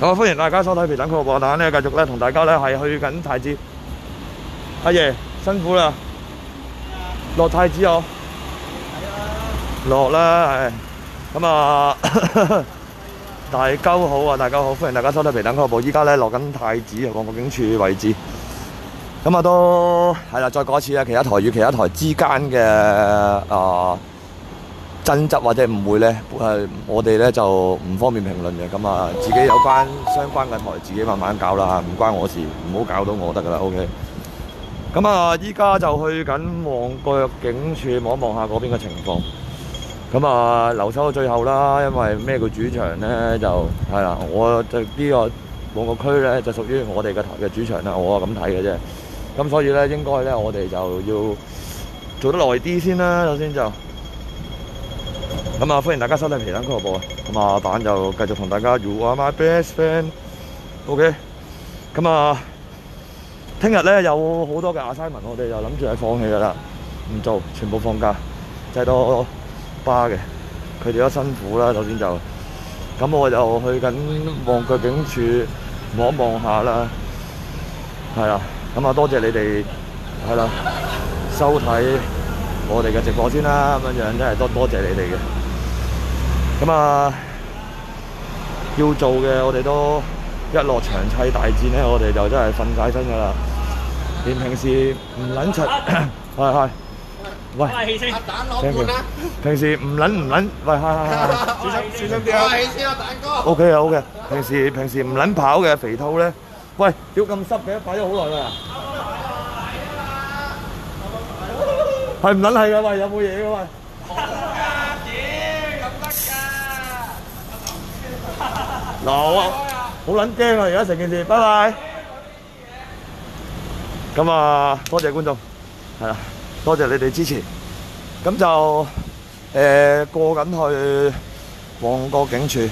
好，歡迎大家收睇皮蛋俱樂部。但係咧，繼續咧同大家咧係去緊太子。阿爺辛苦啦，落太子哦，落啦，係咁啊！大家好啊，大家好，歡迎大家收睇皮蛋俱樂部。依家咧落緊太子旺角警署位置。咁啊都係啦，再講一次啊，其他台與其他台之間嘅爭執或者誤會咧，我哋咧就唔方便評論嘅。咁啊，自己有關相關嘅台自己慢慢搞啦，唔關我事，唔好搞到我得噶啦。OK。咁啊，依家就去緊旺角警署望一望下嗰邊嘅情況。咁啊，留守到最後啦，因為咩叫主場咧就係啦，我就呢個旺角區咧就屬於我哋嘅台嘅主場啦，我咁睇嘅啫。咁所以咧，應該咧我哋就要做得耐啲先啦，首先就咁啊，歡迎大家收睇皮蛋俱樂部啊！咁啊，版就繼續同大家 You are my best friend，OK。咁啊，聽日咧有好多嘅 assignment， 我哋就諗住係放棄噶啦，唔做，全部放假，就係多巴嘅，佢哋都辛苦啦。首先就咁，我就去緊旺角警署望一望下啦，係啦。咁啊，多謝你哋係啦收睇我哋嘅直播先啦，咁樣真係多謝你哋嘅。咁啊，要做嘅我哋都一落場砌大戰咧，我哋就真係瞓晒身噶啦。連平時唔撚柒，係，喂，平時唔撚，喂，小心啲啊！起先啊，蛋哥。OK 啊 OK， 平時唔撚跑嘅肥兔咧，喂，屌咁濕嘅，擺咗好耐啦。係唔撚係㗎？喂，有冇嘢㗎？喂，好㗎，屌咁得㗎。嗱，好撚驚啊！而家成件事，拜拜。咁啊，多謝觀眾，係啦，多謝你哋支持。咁就過緊去旺角警署。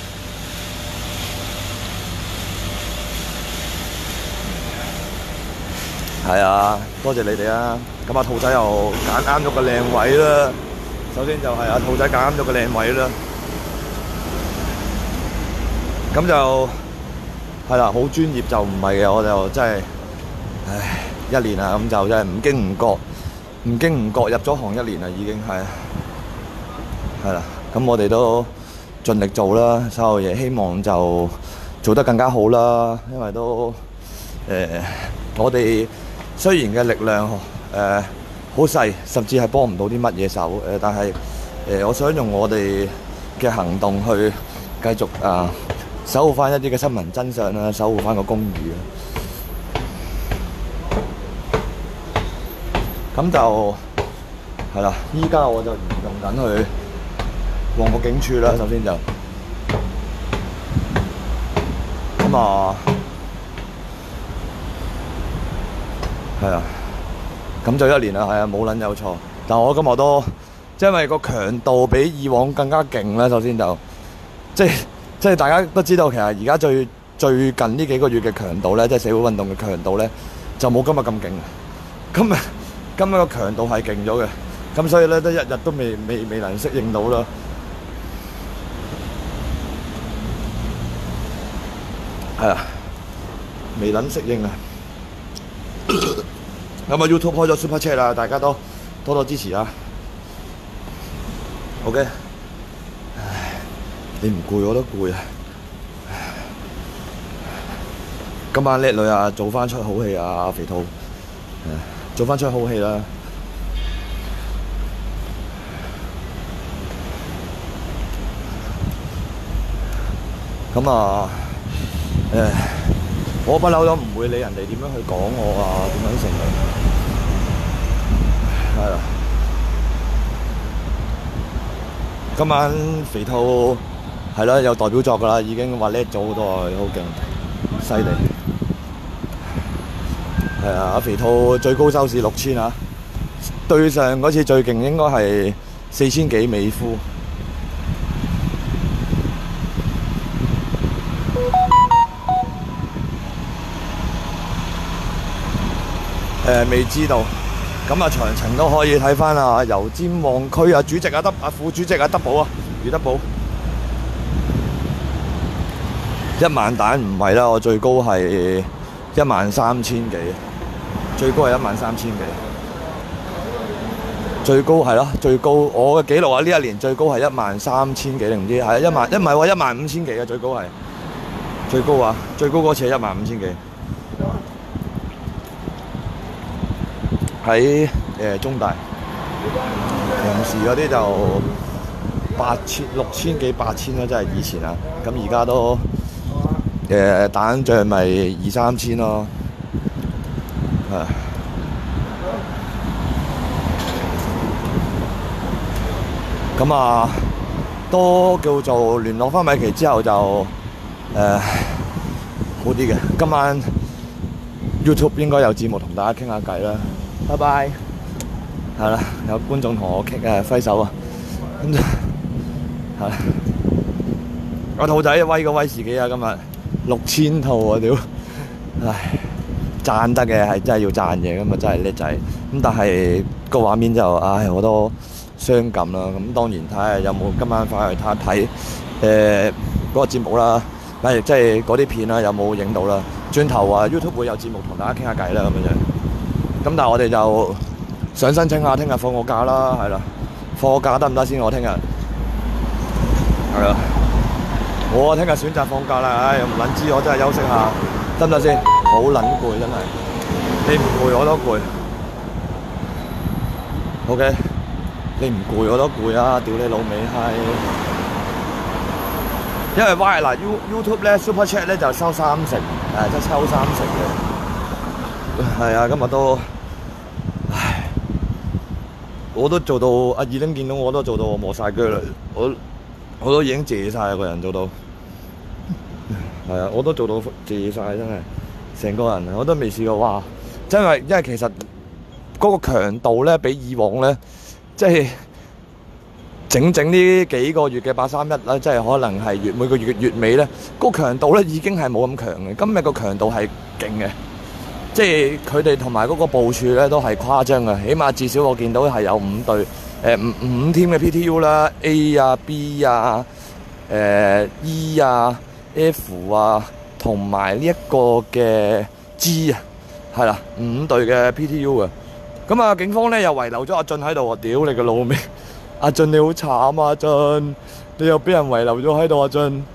係啊，多謝你哋啊！咁啊，兔仔又揀啱咗個靚位啦。首先就係啊，兔仔揀啱咗個靚位啦。咁就係啦，好專業就唔係嘅，我就真係，唉，一年啊，咁就真係唔經唔覺入咗行一年啦，已經係啦。咁我哋都盡力做啦，所有嘢希望就做得更加好啦。因為都我哋雖然嘅力量好細，甚至係幫唔到啲乜嘢手但係我想用我哋嘅行動去繼續守護翻一啲嘅新聞真相啦，守護翻個公義啊。咁就係啦，依家我就移動緊去旺角警署啦。首先就咁啊，係啊。咁就一年啦，係啊，冇撚有錯。但我今日都因為個強度比以往更加勁啦。首先就即係大家都知道，其實而家最近呢幾個月嘅強度咧，即係社會運動嘅強度咧，就冇今日咁勁。今日個強度係勁咗嘅，咁所以咧都日日都未能適應到啦。係啊，未能適應啊。咁啊 YouTube 開咗 Super Chat 啦，大家都多多支持啊 OK。 唉，你唔攰我都攰啊。今晚叻女啊，做翻出好戲啊，肥兔，做翻出好戲啦。咁啊我不嬲都唔會理人哋點樣去講我啊，點樣成嘅，係啦。今晚肥兔係啦，有代表作㗎啦，已經話叻咗好多啊，好勁，犀利。係啊，阿肥兔最高收視6000啊，對上嗰次最勁應該係4000幾美夫。未知道，咁啊詳情都可以睇翻啊油尖旺區啊主席啊副主席啊德寶啊余德寶。 1萬蛋唔係啦，我最高係13000幾，最高係13000幾，最高係咯，最高我嘅記錄啊！呢一年最高係13000幾定唔知係唔係喎15000幾嘅最高係最高啊！最高嗰次係15000幾，喺中大，平時嗰啲就6000幾8000啦，真係以前啊！咁而家都蛋醬咪2-3千咯，係。咁啊，都叫做聯絡翻米奇之後就好啲嘅。今晚 YouTube 應該有節目同大家傾下偈啦。拜拜。係啦，有觀眾同我揮手啊。咁就係啦。個兔仔威個威士忌啊！今日6000套啊！屌，唉，讚得嘅係真係要讚嘅，咁啊真係叻仔。咁但係個畫面就唉我都傷感啦。咁當然睇下有冇今晚翻去睇嗰個節目啦，即係嗰啲片啦，有冇影到啦？轉頭啊 YouTube 會有節目同大家傾下偈啦咁樣。咁但係我哋就想申請下，聽日放個假啦，係啦，放個假得唔得先？我聽日係啊。我聽日選擇放假啦，唉，唔撚知我真係休息下，得唔得先？好撚攰真係，你唔攰我都攰。OK， 你唔攰我都攰啊！屌你老味閪！因為 Y 嗱 YouTube 咧 Super Chat 咧就收30成，即係抽30成嘅。係啊，今日都，唉，我都做到阿二丁見到我都做到我磨晒腳啦，我都已經謝晒個人做到。係啊，我都做到謝晒，真係成個人我都未試過哇！因為其實嗰個強度咧，比以往咧，即係整呢幾個月嘅831啦，即係可能係每個月尾咧，嗰個強度咧已經係冇咁強嘅。今日個強度係勁嘅，即係佢哋同埋嗰個部署咧都係誇張嘅。起碼至少我見到係有5隊5 team 嘅 PTU 啦 ，A 啊 B 啊E 啊。F 啊，同埋呢一個嘅 G 啊，係啦，5隊嘅 PTU 啊。咁啊，警方咧又遺留咗阿俊喺度喎，屌你個老味！阿俊你好慘啊，阿俊，你又俾人遺留咗喺度，阿俊。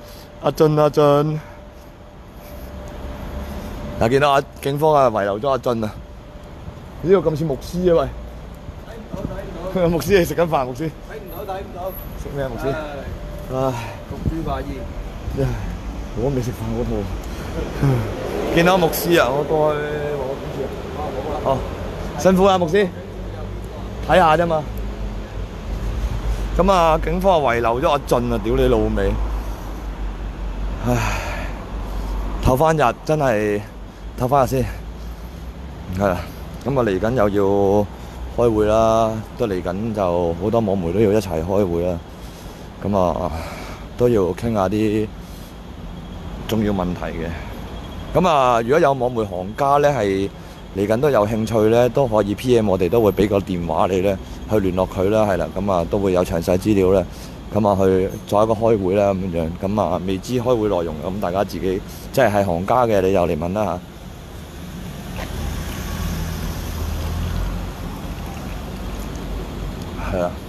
嗱，見到阿警方啊遺留咗阿俊啊，呢度咁似牧師啊喂！睇唔到。牧師你食緊飯，牧師。睇唔到。食咩啊，牧師？唉，焗豬扒煙。我未食飯嗰套，見到牧師啊，我過去我點知啊？哦，辛苦啦，牧師，睇下啫嘛。咁啊，警方遺留咗阿俊啊，屌你老味！唉，唞翻日真係唞翻日先，係啦。咁啊，嚟緊又要開會啦，都嚟緊就好多網媒都要一齊開會啦。咁啊，都要傾下啲重要問題嘅。咁啊，如果有網媒行家咧係嚟緊都有興趣咧，都可以 PM 我哋，都會俾個電話你咧去聯絡佢啦，係啦。咁啊，都會有詳細資料咧。咁啊，去做一個開會啦咁樣。咁啊，未知開會內容，咁大家自己即係行家嘅，你又嚟問啦嚇。係啊。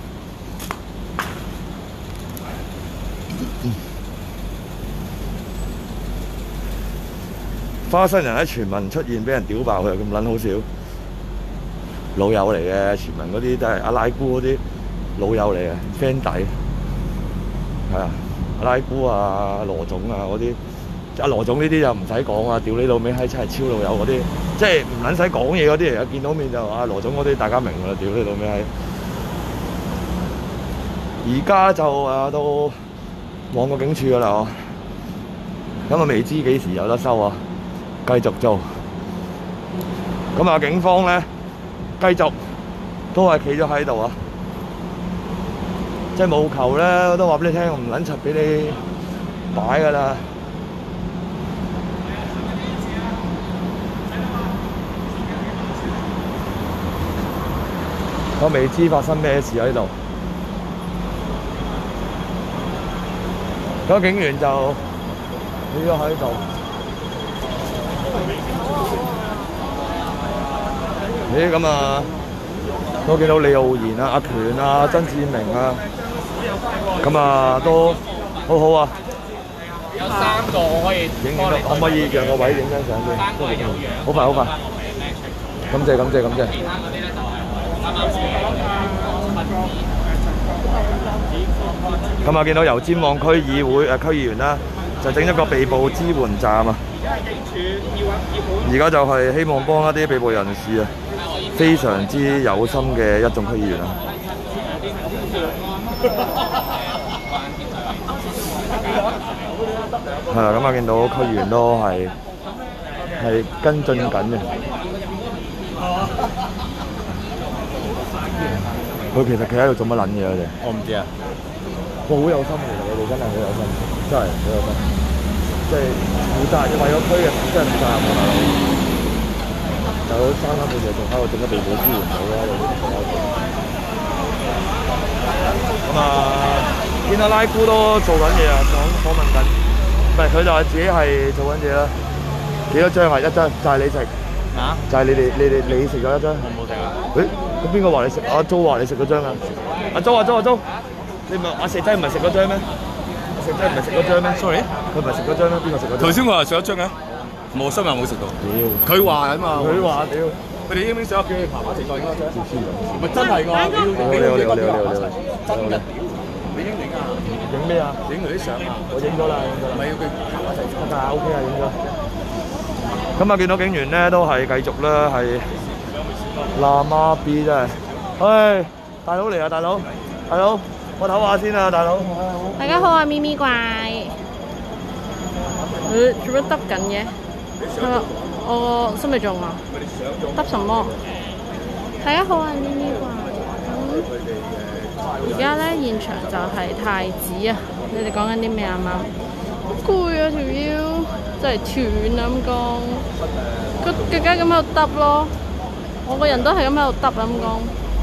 花生人喺全民出現，俾人屌爆佢，咁撚好笑。老友嚟嘅，全民嗰啲都係阿拉姑嗰啲老友嚟嘅 friend 底。係啊，阿拉姑啊、羅總啊嗰啲，阿羅總呢啲就唔使講啊，屌你老味閪真係超老友嗰啲，即係唔撚使講嘢嗰啲嚟嘅，見到面就阿羅總嗰啲大家明㗎啦，屌你老味閪。而家就到旺角警署㗎啦，咁啊未知幾時有得收啊！繼續做，咁啊警方咧繼續都係企咗喺度啊，即係務求咧，我都話俾你聽，我唔撚柒俾你擺㗎啦。我未知發生咩事喺度，嗰警員就企咗喺度。咦咁啊，都見到李浩然啊、阿權啊、曾志明啊，咁啊都好好啊。 有3個可以影到，可唔可以讓個位影張相先？好快好快，感謝感謝感謝。咁啊，見到油尖旺區議會區議員啦，就整一個被捕支援站啊。而家就係希望幫一啲被捕人士啊，非常之有心嘅一眾區議員啊。係啦，咁啊見到區議員都係跟進緊嘅。佢其實企喺度做乜撚嘢啊？佢哋我唔知啊。好有心其實佢哋真係好有心，真係好有心。即係負責任為咗區嘅，真係負責任㗎大佬。大佬3半夜仲喺度整咗被捕支援組啦，喺度。咁啊，見到拉姑都做緊嘢啊，訪問緊。唔係，佢就係自己係做緊嘢啦。幾多張啊？1張就係你食。嚇？就係你食咗1張。我冇食啊。誒，咁邊個話你食？阿租話你食嗰張啊？阿租，你唔係阿石仔唔係食嗰張咩？阿石仔唔係食嗰張咩 ？Sorry， 佢唔係食嗰張咩？邊個食嗰張？ 頭先我話食1張嘅，冇新聞冇食到。佢話啊嘛。 佢話屌， 佢哋應該想叫你爬馬食飯應該啫。唔係真係㗎。 你好。 真嘅屌！你影啊？ 影咩啊？ 影佢啲相啊！ 我影咗啦。 唔係要佢爬馬食飯。 得㗎 ，OK 啊，影咗。咁啊，見到警員咧都係繼續啦，係嗱媽 B 真係，唉，大佬嚟啊，大佬，我唞下先啊，大佬。 大家好啊，咪咪怪。做乜耷緊嘅？係咪我心未中啊？耷什麼？大家好啊，咪咪怪。而家咧現場就係太子啊！你哋講緊啲咩啊？啱好攰啊條腰，真係斷啊咁講。個腳架咁喺度耷咯，我個人都係咁喺度耷咁講。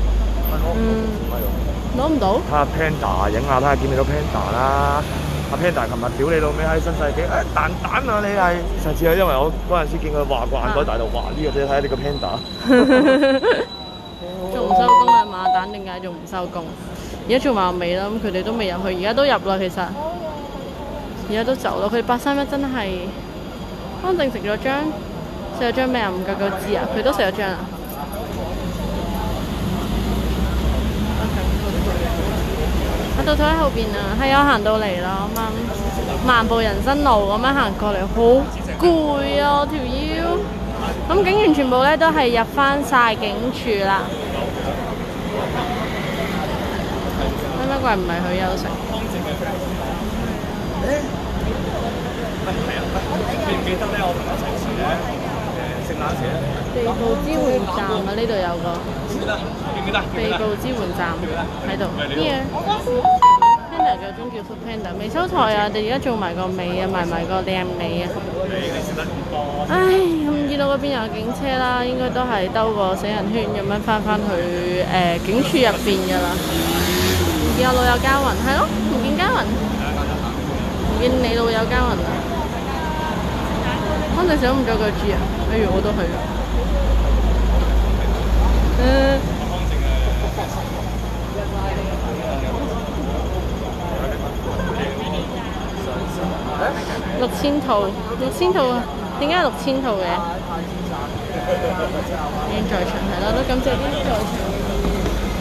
攞唔到？ 睇下 Panda 影下，睇下見唔見到 Panda 啦。阿 Panda 琴日屌你老味喺新世紀，蛋蛋啊你係！上次係因為我嗰陣時見佢畫個眼袋大到畫呢個啫，睇下呢個 Panda。 仲唔收工啊？馬蛋點解仲唔收工？而家做埋尾啦，咁佢哋都未入去，而家都入啦其實。而家都走啦，佢哋831真係安靜食咗張，食咗張咩啊？唔夠夠知啊！佢都食咗張啊！我到咗喺後邊啊，係啊，行到嚟啦，咁樣漫步人生路咁樣行過嚟，好攰啊條腰。咁警員全部咧都係入翻晒警署啦。咩鬼唔係去休息？ 記唔記得咧？我同一齊時咧，食冷時咧。 被捕支援站啊，呢度有個。 記唔記得？ 被捕支援站喺度。Here。Panda 個鐘叫 Food Panda，未收台啊！我哋而家做埋個尾啊，埋個靚尾啊。唉，咁見到嗰邊有警車啦，應該都係兜個死人圈咁樣翻去警署入邊㗎啦。唔見我老友嘉雲，係咯，唔見嘉雲，唔見你老友嘉雲啊！安靜小唔咗個 G 啊，不如我都去。6000套啊！點解係6000套嘅？已經在場係啦，都感謝啲在場嘅議員。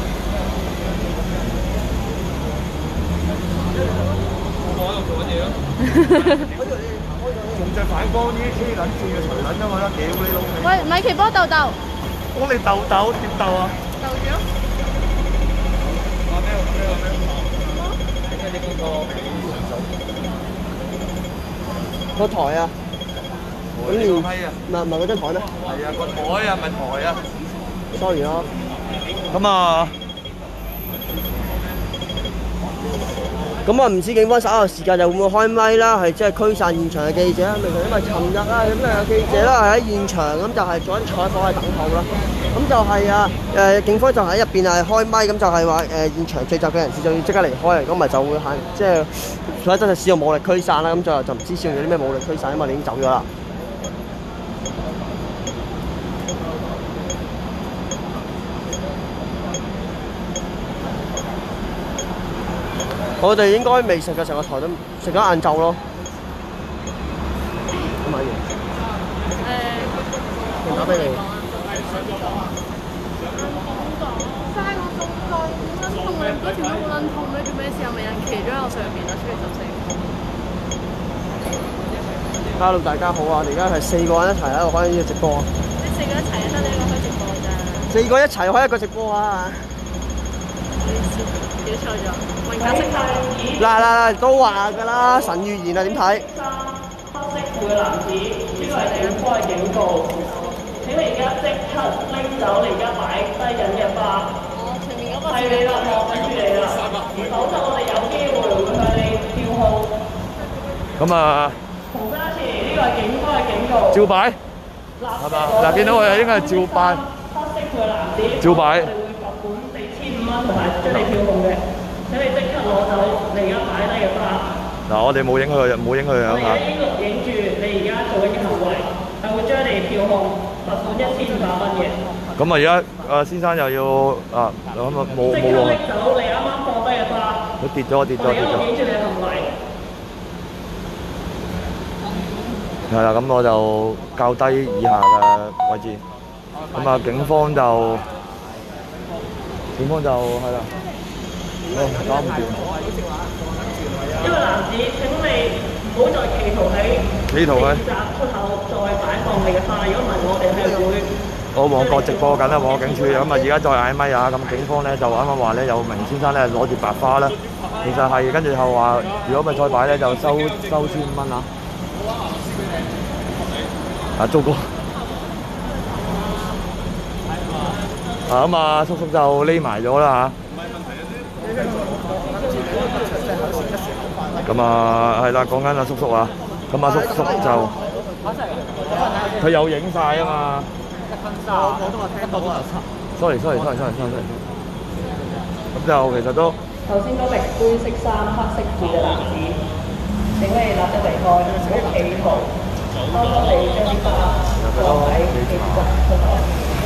我喺度做緊嘢咯。 仲隻反光呢啲黐撚線嘅除撚啊嘛，屌你老味！ 喂，米奇波豆豆。 幫你豆豆點豆啊？ 豆咗。 話咩？ 個台啊，咁連唔係嗰張台咩？ 係啊，個台啊，咪台啊。 sorry 咯。 咁啊， 咁啊，唔知警方稍後時間就會唔會開咪啦？係即係驅散現場嘅記者，因為尋日啊咁啊有記者啦係喺現場咁就係做緊採訪嘅等候啦。 咁就係警方就喺入邊係開咪，咁就係話現場聚集嘅人士就要即刻離開，如果唔係就會即係佢真係使用武力驅散啦。咁最後就唔知使用咗啲咩武力驅散，因為你已經走咗啦。我哋應該未食嘅，成個台都食咗晏晝咯。咁買完。打俾你。 嘥我咁耐，好撚痛啊！嗰條好撚痛咧，做咩事啊？咪人騎咗喺我上邊啦，出嚟就死。 Hello， 大家好啊！我哋而家係4個人一齊喺度開呢個直播。 你4個一齊得你一個開直播咋 ？4個一齊開一個直播啊！ 屌錯咗，文解釋下。 嗱，都話㗎啦，神預言啊，點睇？ 黑色褲嘅男子，呢個係警方嘅警告。請你而家即刻拎走你而家擺低緊嘅花。 前面嗰個係你啦，我跟住你啦，否則我哋有機會會向你調控。 咁啊， 重申一次，呢個係警方嘅警告。 照擺係嘛？嗱，見到佢應該係照擺。 黑色褲嘅男子， 照擺。 我哋會罰款4,500蚊同埋將你調控嘅。請你即刻攞走你而家擺低嘅花。 嗱，我哋冇影佢樣我哋嚇。 已經錄影住你而家做緊嘅行為，係會將你調控罰款1,500蚊嘅。 咁啊，而家先生又要咁啊冇即刻喎。 拎走你啱啱放低嘅花。 佢跌咗。 我哋而家錄影住你嘅行為。 係啦，咁我就較低以下嘅位置。咁啊，警方就係啦。搞唔掂。 呢個男子，請你唔好再企圖喺警察出口再擺放你嘅花，如果唔係我哋係會。 我旺角直播緊啦，旺角警署咁啊，而家再嗌咪啊，咁警方咧就啱啱話咧有名先生咧攞住白花啦，其實係跟住後話，如果咪再擺咧就收1,500蚊啊！糟糕！咁啊，叔叔就匿埋咗啦嚇。咁啊，係啦，講緊阿叔叔啊，咁啊叔叔就佢有影晒啊嘛。我都話聽到啊。sorry。咁就其實都頭先嗰名灰色衫、黑色褲嘅男子，請你立即離開，唔好企圖。啱啱你將啲花放喺警察出口。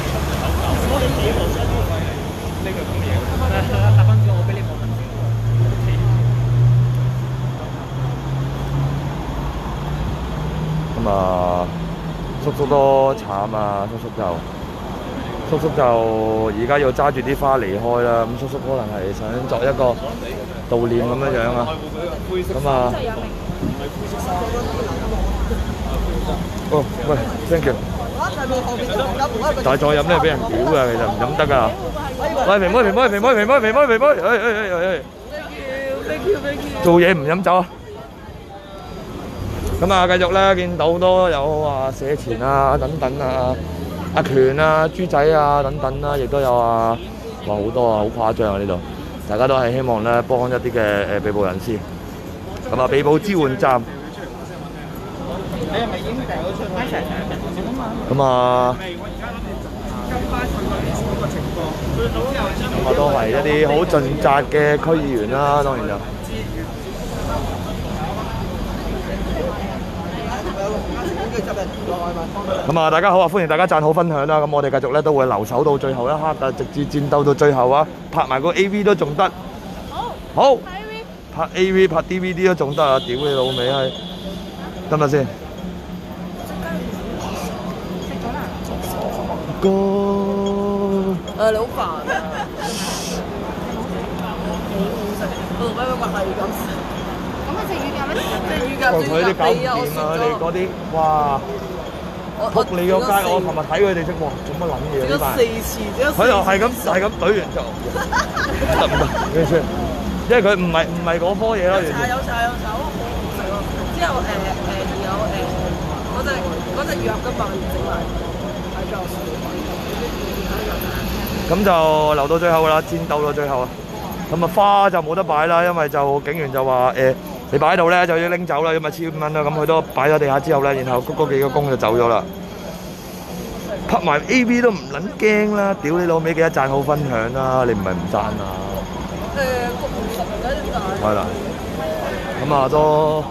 咁啊，叔叔都慘啊！叔叔就而家要揸住啲花離開啦。咁叔叔可能係想作一個悼念咁樣樣啊。咁啊，哦，喂 ，thank you。但係再飲咧俾人屌㗎，其實唔飲得㗎。喂，皮妹，做嘢唔飲酒啊！咁啊，繼續咧，見到好多有話社前啊等等啊，阿權啊、豬仔啊等等啦，亦都有話好多啊，好誇張啊呢度。大家都係希望咧幫一啲嘅被捕人士。咁啊，被捕支援站。你係咪已經掉咗出去？咁啊，咁啊都係一啲好盡責嘅區議員啦，當然就。咁啊，大家好啊，歡迎大家讚好分享啦。咁我哋繼續咧都會留守到最後一刻㗎，直至戰鬥到最後啊！拍埋個 AV 都仲得。好。拍 AV 拍 DVD 都仲得啊！屌你老味係，得唔得先？哥。 你好煩啊！我係咁。 咁你隻乳鴿咩？ 隻乳鴿佢啲搞唔掂啊！佢哋嗰啲，哇！仆你個街！我琴日睇佢哋啫喎，做乜撚嘢呢班？佢又係咁懟完就得唔得？完全，因為佢唔係嗰科嘢咯，完全。 有手，之後有嗰隻藥嘅棒整埋，喺度。 咁就留到最後啦，戰鬥到最後啊！咁啊花就冇得擺啦，因為就警員就話你擺喺度咧就要拎走啦，因為1,500蚊啦。咁佢都擺咗地下之後咧，然後嗰幾個工就走咗啦。 拍埋 AV 都唔撚驚啦！屌你老味記得讚好分享啦，你唔係唔讚啊？ 個50唔使點解？ 係啦，咁啊都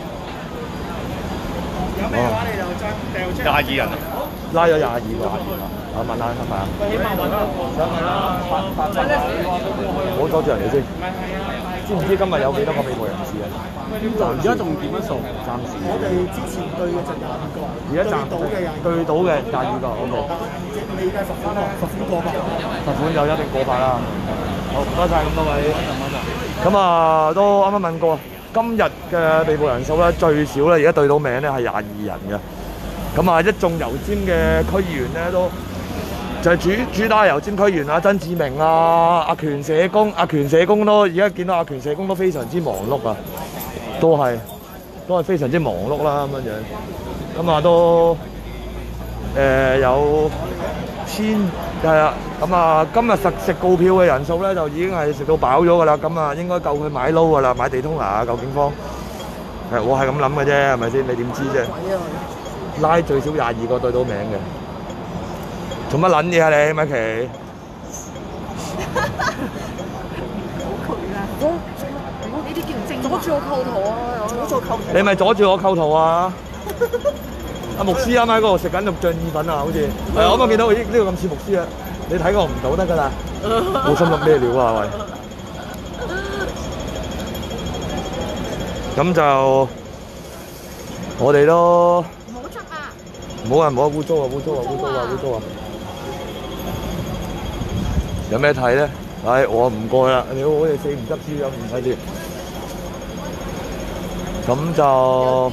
有咩話你就將掉出22人啊！ 拉咗22個，我問下係咪啊？ 起碼揾到想問啦， 唔好阻住人哋先。知唔知今日有幾多個被捕人士啊？ 而家仲點樣數？ 暫時。 我哋之前對嘅就22個， 而家暫對到嘅22個，OK。 未計罰款過百。 罰款就一定過百啦。好，唔該曬咁多位。咁啊，都啱啱問過，今日嘅被捕人數咧最少咧，而家對到名咧係22人嘅。咁啊，一眾油尖嘅區議員咧都就係主打油尖區議員啊，曾志明啊，阿權社工都而家見到阿權社工都非常之忙碌啊，都係非常之忙碌啦咁樣樣。咁啊都有係啦。咁啊，今日實食告票嘅人數咧就已經係食到飽咗㗎啦。咁啊，應該夠佢買撈㗎啦，買地通拿啊，夠警方。我係咁諗嘅啫，係咪先？你點知啫？拉最少22個對到名嘅，做乜撚嘢啊你，米奇？ 呢啲叫正阻住我構圖啊！阻住構圖。 你咪阻住我構圖啊！阿牧師啱喺嗰度食緊肉醬意粉啊，好似係我啱啱見到呢個咁似牧師啊！你睇我唔到得㗎啦，冇心諗咩料啊喂！咁就我哋都唔好啊！污糟啊！有咩睇咧？唉，我唔過啦！你好似死唔執輸咁，唔睇住。咁就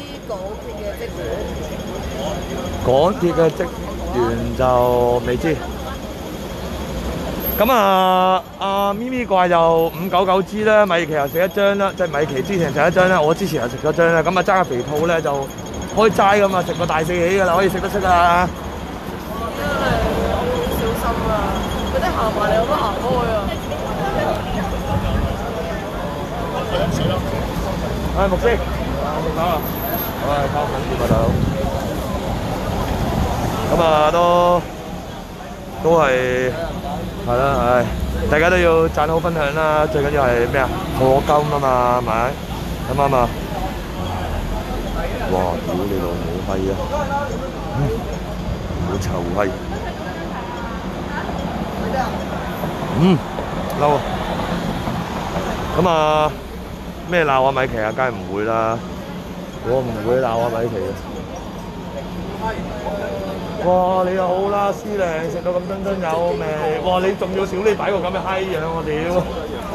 港鐵嘅職員就未知。咁啊，阿咪咪怪就599支啦，米奇又食一張啦，即係米奇之前食一張啦，我之前又食咗張啦。咁啊，揸個肥肚咧就開齋咁啊，食個大四喜㗎啦，可以食得出啊！ 真係好小心啊！嗰啲行埋嚟我都行開啊！ 牧師，你講啊！靠緊啲啊，大佬。咁啊，都係啦，唉，大家都要讚好分享啦，最緊要係咩啊？課金啊嘛，係咪？啱啱啊？哇！屌你老母閪啊！好臭閪！嬲啊！咁啊，咩鬧啊米奇啊？梗係唔會啦，我唔會鬧啊米奇嘅。哇！你又好啦，司令食到咁津津有味。哇！你仲要少你擺個咁嘅閪樣，我屌！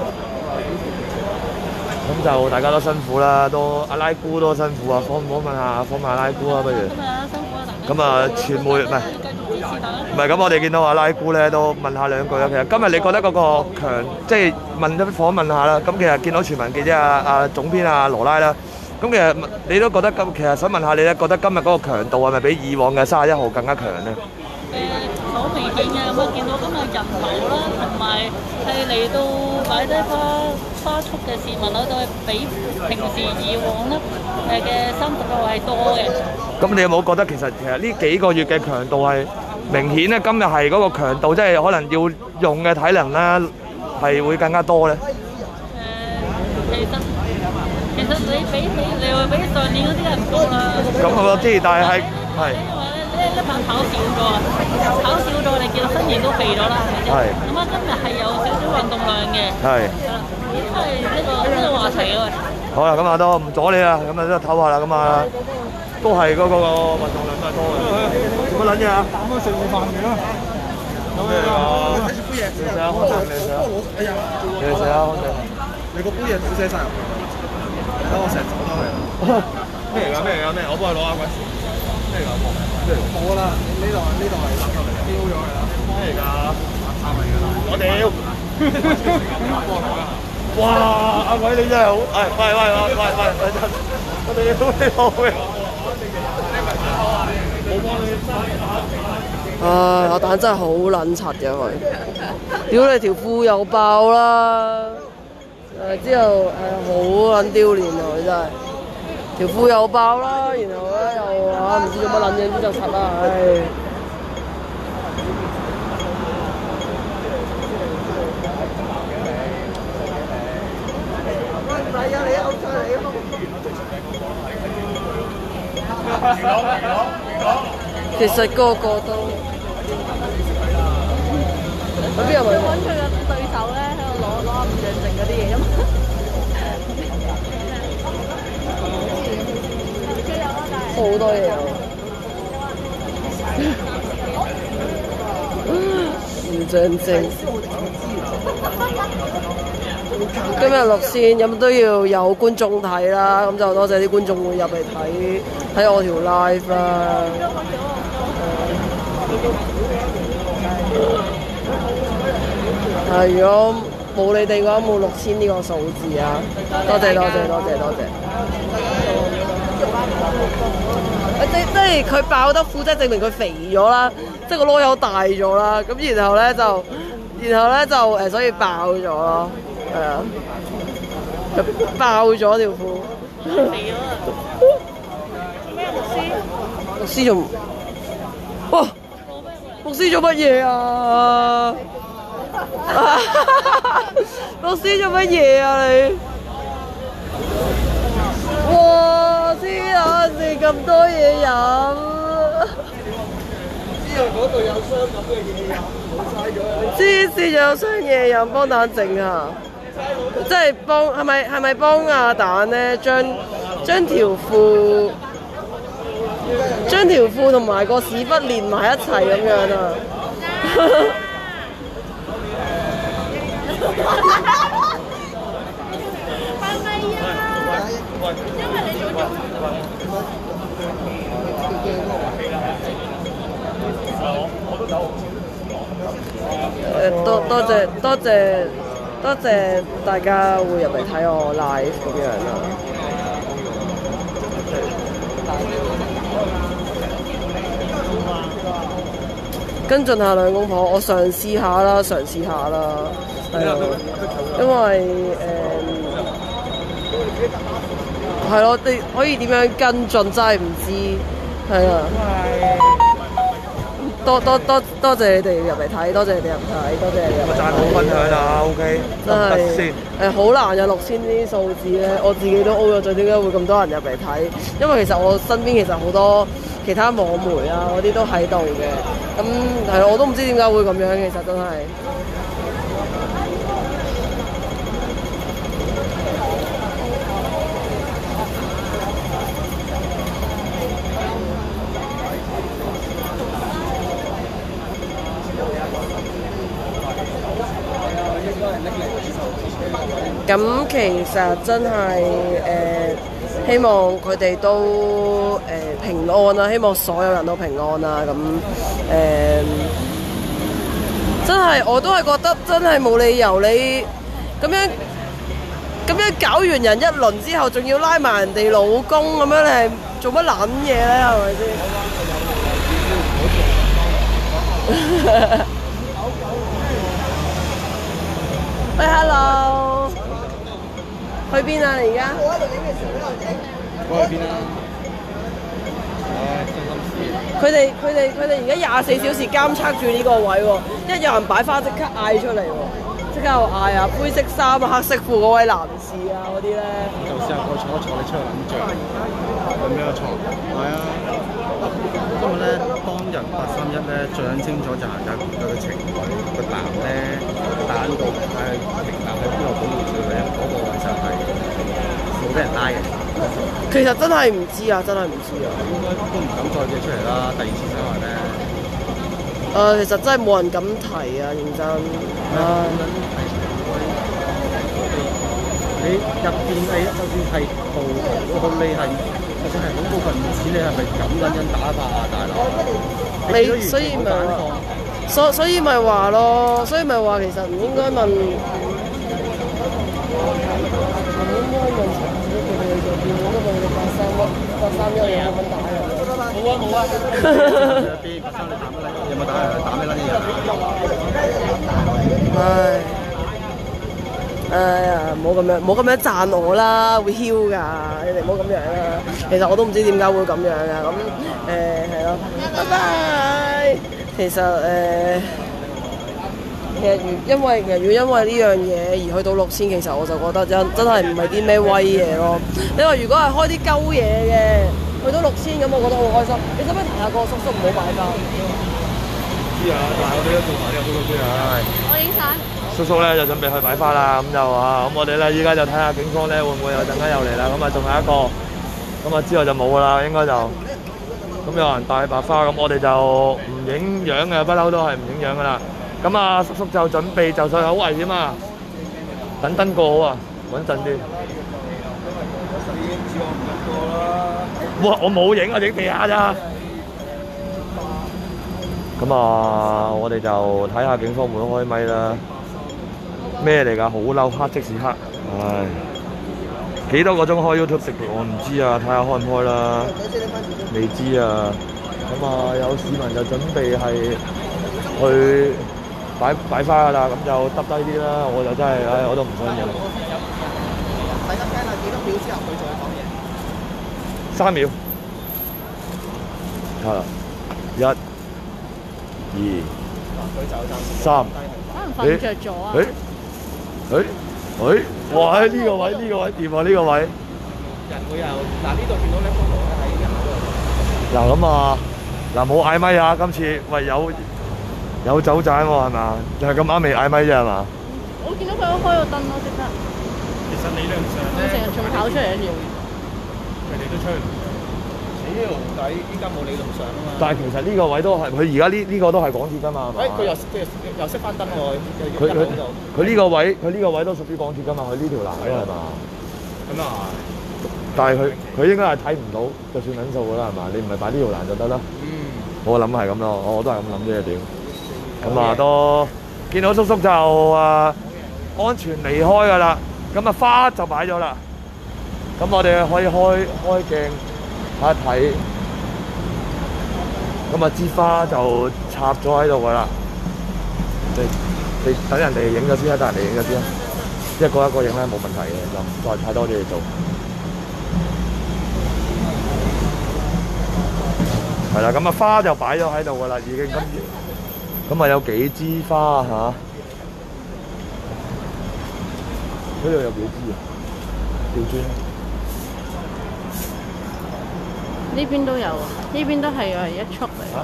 咁就大家都辛苦啦，都阿拉姑都辛苦啊！訪問下阿拉姑啊，不如。咁啊，傳媒唔係咁，我哋見到阿拉姑咧，都問下兩句啦。其實今日你覺得嗰個即係訪問下啦。咁其實見到全民記者阿總編阿羅拉啦。咁其實你都覺得其實想問下你咧，覺得今日嗰個強度係咪比以往嘅31號更加強咧？ 好明顯嘅，咁啊見到今日人流啦，同埋係嚟到擺低花束嘅市民啦，都係比平時以往咧嘅30個係多嘅。咁你有冇覺得其實呢幾個月嘅強度係明顯咧？今日係嗰個強度，即係可能要用嘅體能咧，係會更加多咧？ 其實你比起你話比上年嗰啲係唔多啦。咁我知，但係因為一晚跑少咗，你見到身形都肥咗啦，係咪先？咁啊，今日係有少少運動量嘅。係。係呢個話題啊喂。 好啦，咁啊都唔阻你啦，咁啊都唞下啦，咁啊都係嗰個運動量都係多嘅。做乜撚嘢啊？咁啊食飯未啊？有咩啊？你食下康定，你食下。你食下康定。你個杯嘢倒瀉晒入去。等我成日走多佢。咩嚟㗎？我幫佢攞下鬼。咩嚟㗎？冇啦，呢度係垃圾嚟嘅，丟咗佢啦。咩嚟㗎？垃圾嚟㗎啦。我屌！哇！阿偉你真係好，喂！我哋都你好嘅。冇幫你。 阿蛋真係好撚柒嘅佢，屌你條褲又爆啦！之後好撚丟臉啊！佢真係條褲又爆啦，然後咧又唔知做乜撚嘢，就柒啦，唉！ 啊，你歐賽你其實個個都。佢邊有揾佢嘅對手咧？喺度攞唔上剩嗰啲嘢咁。好多嘢啊！唔上證。今日6線咁都要有觀眾睇啦，咁就多謝啲觀眾會入嚟睇我條 live 啦。如果冇你哋嘅話，冇6000呢個數字啊！多謝。即係佢爆得褲，即係證明佢肥咗啦，即係個籮柚大咗啦。咁然後咧就所以爆咗咯，係啊，爆咗條褲。肥咗啊！咩牧師做？哇！牧師做乜嘢啊？牧師做乜嘢啊你？哇！黐下線咁多嘢飲，之後嗰度有箱咁嘅嘢飲，冇嘥咗。黐線仲有箱嘢飲，幫蛋整下，即係係咪幫阿蛋咧將條褲同埋個屎忽連埋一齊咁樣啊？多謝大家會入嚟睇我 live 咁樣啦。跟進下兩公婆，我嘗試下啦，係咯，因為係咯，你可以點樣跟進真係唔知，係啊。多謝你哋入嚟睇，多謝你哋入睇，多謝你哋入嚟。讚好分享啊 ，OK， 真係好難有6000呢啲數字咧，我自己都 O 咗嘴，點解會咁多人入嚟睇？因為其實我身邊其實好多其他網媒啊嗰啲都喺度嘅，咁係咯，我都唔知點解會咁樣，其實真係。咁其實真係希望佢哋都平安啦，希望所有人都平安啦。咁真係我都係覺得真係冇理由你咁樣搞完人一輪之後，仲要拉埋人哋老公咁樣，你係做乜撚嘢咧？係咪先？喂 ，hello， 去邊啊？你而家？我喺度影嘅時候，喺度影。我去邊啊？佢哋而家24小時監測住呢個位喎，一有人擺花即刻嗌出嚟喎，即刻又嗌啊！灰色衫啊、黑色褲嗰位男士啊嗰啲咧。就試下過坐一坐，你出去諗著。咁樣坐？係啊。因為咧，當日831咧最緊清楚就係佢嘅情侶個男咧打到係平男喺邊度保護住佢咧，嗰個其實係冇俾人拉嘅。其實真係唔知啊，應該都唔敢再記出嚟啦。第二次新聞咧，其實真係冇人敢提啊，認真。你入邊係就算係暴徒都好，你係。就算係恐怖分子，你係咪咁撚樣打法啊，大佬？你所以咪話，所以咪話咯，所以咪話其實唔應該問，唔應該問陳子佢哋就變咗都問你831有冇份打人？冇啊！邊831你打乜撚？有冇打人？打咩撚嘢啊？哎呀，唔好咁樣讚我啦，會囂㗎！你哋唔好咁樣啦。其實我都唔知點解會咁樣啊。咁係咯，拜拜。其實因為呢樣嘢而去到6000，其實我就覺得真係唔係啲咩威嘢咯。你話如果係開啲鳩嘢嘅，去到6000咁，我覺得好開心。你使唔使提下個叔叔唔好擺花？ 知啊，但係我哋都做埋呢個叔叔先啊。 我影相。 叔叔咧就準備去擺花啦，咁就咁我哋咧依家就睇下警方咧會唔會有陣間又嚟啦。咁啊仲有一個，咁啊之後就冇噶啦，應該就咁有人帶白花，咁我哋就唔影樣嘅，不嬲都係唔影樣噶啦。咁啊叔叔就準備就上好危險啊，等燈過好啊，穩陣啲。哇！我冇影啊，影地下咋。咁啊，我哋就睇下警方會唔會開咪啦。咩嚟㗎？好嬲，黑即是黑。唉，幾多個鐘開 YouTube 食我唔知啊，睇下開唔開啦。未知啊。咁啊，有市民就準備係去擺花㗎啦，咁就耷低啲啦。我就真係，唉，我都唔想影。 睇得聽啦，幾多秒之後佢再講嘢 ？3秒。係啦，1、2、3。 可能瞓着咗啊！ 哇！呢個位掂啊！呢個位。 人會有嗱呢度見到咧，菠蘿咧喺人嗰度。 嗱咁啊，嗱冇嗌咪啊！今次喂有走盞喎係嘛？就係咁啱未嗌咪啫係嘛？ 我見到佢開個燈咯，即刻。 其實理論上我成日仲跑出嚟一條。 佢哋都出去。 呢條底依家冇理論上啊嘛。 但係其實呢個位都係佢而家呢個都係港鐵㗎嘛。 佢又熄翻燈喎， 佢呢個位都屬於港鐵㗎嘛，佢呢條欄位係嘛？ 咁啊， 但係佢應該係睇唔到，就算撚數㗎啦係嘛？你唔係擺呢條欄就得啦。我諗係咁咯，我都係咁諗啫屌。咁啊都見到叔叔就安全離開㗎啦。咁啊花就擺咗啦。咁我哋可以開鏡睇一睇。咁啊支花就插咗喺度㗎啦。你等人哋影咗先啊，等人哋影咗先啊。一個一個影咧冇問題嘅，就唔再太多啲嘢做。係啦，咁啊花就擺咗喺度㗎啦，已經咁啊有幾支花嚇？呢度有幾支啊？吊磚。 呢邊都有啊，呢邊都係一束嚟啊。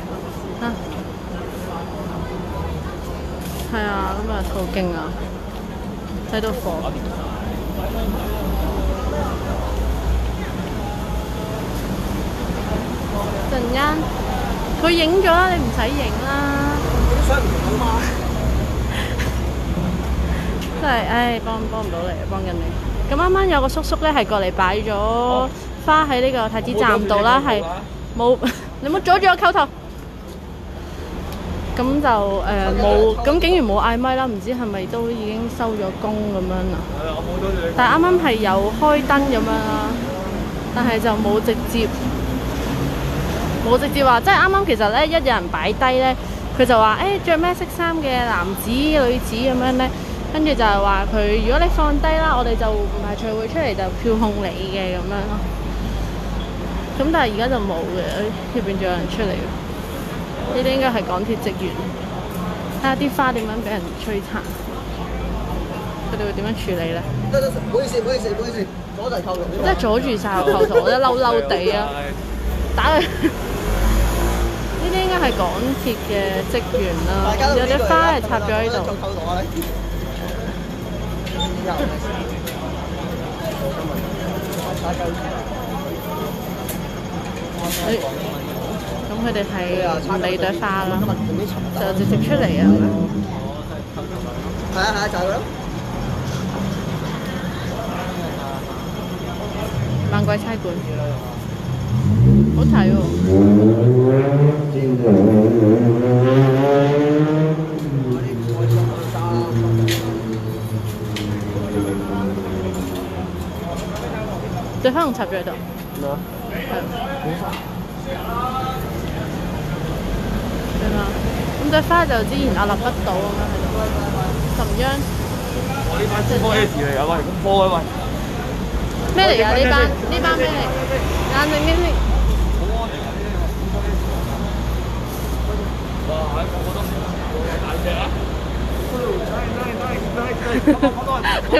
係啊，咁啊好勁啊！睇到火。陣間佢影咗啦，你唔使影啦。 想唔到嘛？ 真係，唉，幫唔到你，幫緊你。咁啱啱有個叔叔咧，係過嚟擺咗花喺呢個太子站度啦，係冇你冇阻住我溝頭。咁就冇，咁警員冇嗌咪啦，唔知係咪都已經收咗工咁樣啦。但係啱啱係有開燈咁樣啦，但係就冇直接話，即係啱啱其實咧，一有人擺低咧，佢就話着咩色衫嘅男子女子咁樣咧，跟住就係話佢如果你放低啦，我哋就唔排除會出嚟就票控你嘅咁樣咯。咁但係而家就冇嘅，入邊仲有人出嚟。呢啲應該係港鐵職員，睇下啲花點樣俾人摧殘，佢哋會點樣處理咧？ 唔好意思，阻滯扣圖。 即係阻住晒個扣圖，我覺得嬲嬲地啊！打佢！呢啲應該係港鐵嘅職員啦，有啲花係插咗喺度。咁佢哋係唔理朵花啦，就直接出嚟啊！ 係啊，就係佢咯。 猛鬼差館，好睇喎！朵花仲插咗喺度。係嘛？咁朵花就之前屹立不倒咁樣喺度，沉秧。 我呢班科 S 嚟㗎，喂，咁科嘅喂。 咩嚟㗎？呢班咩嚟？冷靜啲先。 哇！喺個個都大隻啊！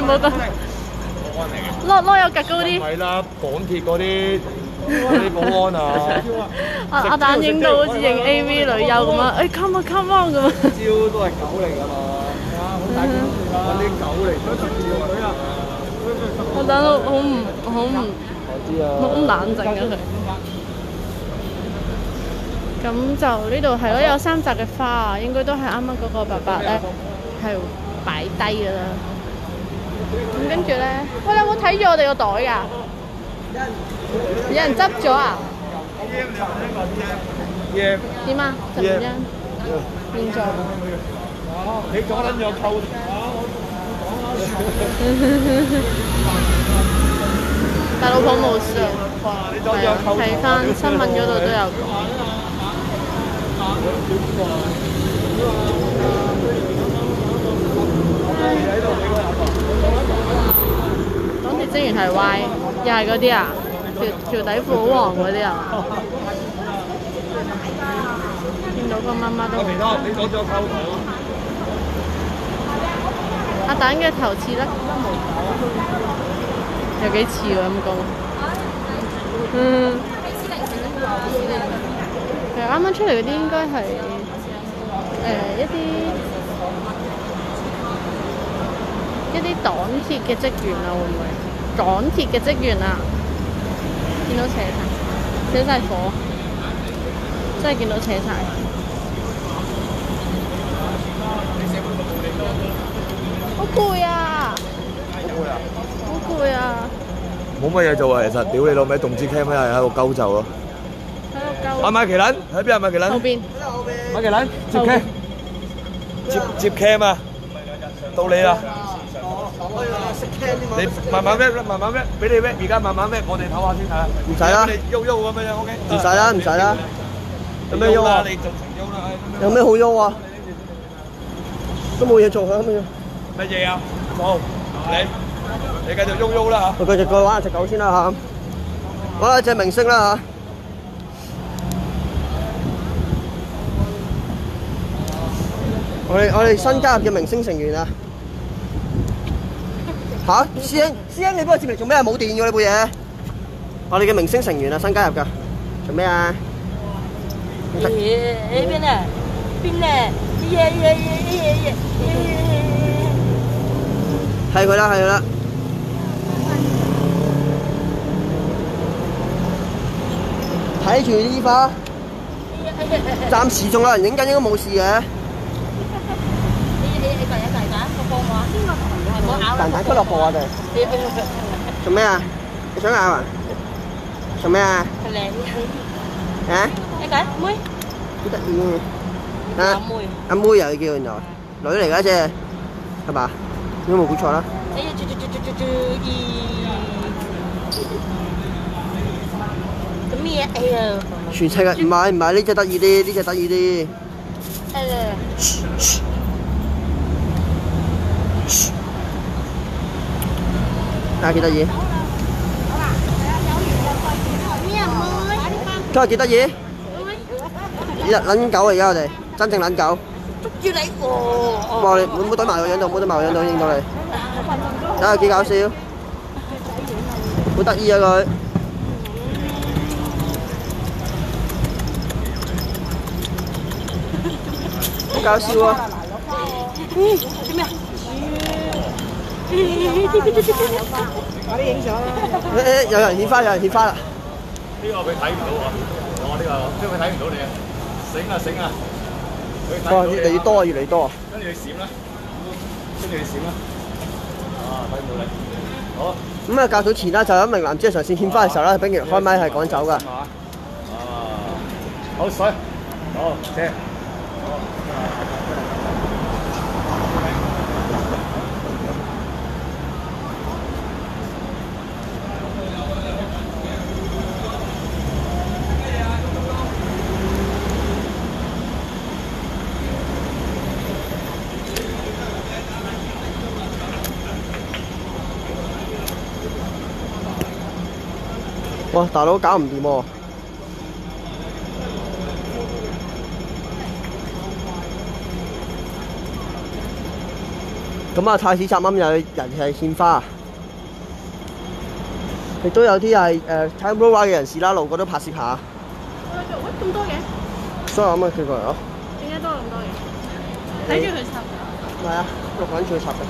冇得。攞有趌高啲。 唔係啦，港鐵嗰啲保安啊。 阿蛋影到好似影 AV 女優咁啊！誒 come on come on 咁啊！ 招都係狗嚟㗎嘛，揾啲狗嚟出啊！ 阿蛋都好冷靜啊佢。咁就呢度係咯，有3扎嘅花啊，應該都係啱啱嗰個伯伯咧係擺低㗎啦。咁跟住咧，喂，你有冇睇住我哋個袋㗎？有人執咗啊？點啊？就咁樣變咗。 你講撚咗溝大老婆冇事，係啊，睇翻新聞嗰度都有講。港鐵職員係歪，又係嗰啲啊，條底褲好黃嗰啲啊嘛。見到個媽媽都。 你講咗溝阿蛋嘅頭似甩有幾似喎陰公。其實啱啱出嚟嗰啲應該係一啲港鐵嘅職員啊，會唔會？港鐵嘅職員啊，見到扯晒火，真係見到扯晒。好攰啊！好攰啊！ 冇乜嘢做啊，其實屌你老味，動之 cam 喺度鳩就咯。 喺度鳩。 阿馬麒麟喺邊啊？馬麒麟。 後邊。 馬麒麟接 cam，接 cam 啊！到你啦。你慢慢搣，慢慢搣，俾你搣，而家慢慢搣，我哋唞下先嚇。 唔使啦， 你喐咁樣 OK。 唔使啦，唔使啦。有咩喐啊？ 你盡情喐啦。 有咩好喐啊？都冇嘢做啊，乜嘢？ 乜嘢啊？冇，你繼續喐啦嚇。 我繼續過去玩下隻狗先啦嚇，玩下隻明星啦嚇。我哋新加入嘅明星成員啊！嚇，師兄你幫我接嚟做咩啊？冇電㗎呢部嘢。我哋嘅明星成員啊，新加入㗎。做咩啊？ 邊啊？邊啊？ 係佢啦，係佢啦。睇住啲花，暫時仲有人影緊，應該冇事嘅。蛋蛋俱樂部我哋。做咩啊？你想咬啊？做咩啊？啊？ 你講妹？ 好得意啊！阿妹又叫原來女嚟㗎啫，係嘛？應該冇估錯啦。 咁咩哎呀？ 全赤啊！唔係呢隻得意啲，呢隻得意啲。睇下幾得意。睇下幾得意。撚狗啊！而家我哋真正撚狗。 捉住你喎！ 哇！你唔好懟埋個樣度，唔好懟埋個樣度，影到你。睇下幾搞笑，好得意啊佢。好搞笑啊！ 做咩啊？ 快啲影相啦！有人獻花，有人獻花啦！ 呢個佢睇唔到啊！我呢個因為睇唔到你啊！醒啊醒啊！ 哇！越嚟越多啊，越嚟越多啊！ 跟住你閃啦，跟住你閃啦！啊，睇唔到你。好。 咁啊，較早前啦，就有一名男子喺上線獻花嘅時候咧，俾人開咪係趕走㗎。 啊！好水，好謝。 哇！大佬搞唔掂喎！ 咁啊，太子閘啱有人係獻花，亦都有啲係睇 Roa 嘅人士啦，路過都拍攝下。 喂，咁多嘅？ 所以我咁啊，佢過嚟咯。 點解多咁多嘅？睇住佢插㗎。 係啊，我趕住佢插嘅。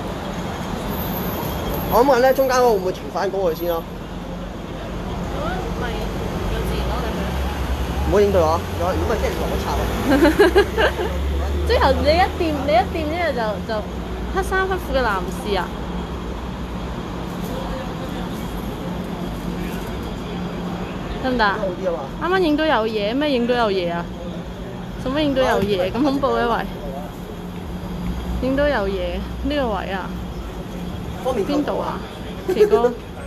我諗緊咧，中間嗰個會唔會調翻高佢先咯？ 咁咪有自然攞嚟佢。 唔好影到我，如果咪即係攞插啊！ 之後你一掂呢就黑衫黑褲嘅男士啊！得唔得？ 好啲啊嘛！ 啱啱影到有嘢，咩影到有嘢啊？做乜影到有嘢？咁恐怖嘅喂！影到有嘢呢個位啊？邊度啊？奇哥，